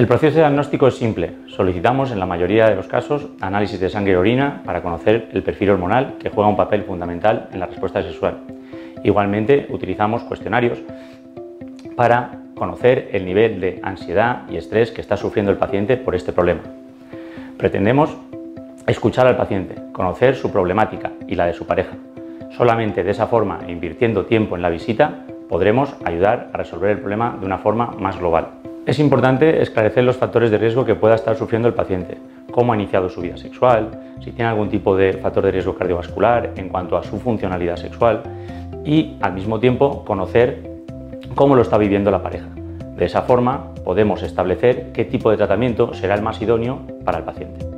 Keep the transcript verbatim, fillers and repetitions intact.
El proceso diagnóstico es simple. Solicitamos en la mayoría de los casos análisis de sangre y orina para conocer el perfil hormonal, que juega un papel fundamental en la respuesta sexual. Igualmente utilizamos cuestionarios para conocer el nivel de ansiedad y estrés que está sufriendo el paciente por este problema. Pretendemos escuchar al paciente, conocer su problemática y la de su pareja. Solamente de esa forma, e invirtiendo tiempo en la visita, podremos ayudar a resolver el problema de una forma más global. Es importante esclarecer los factores de riesgo que pueda estar sufriendo el paciente, cómo ha iniciado su vida sexual, si tiene algún tipo de factor de riesgo cardiovascular en cuanto a su funcionalidad sexual y, al mismo tiempo, conocer cómo lo está viviendo la pareja. De esa forma, podemos establecer qué tipo de tratamiento será el más idóneo para el paciente.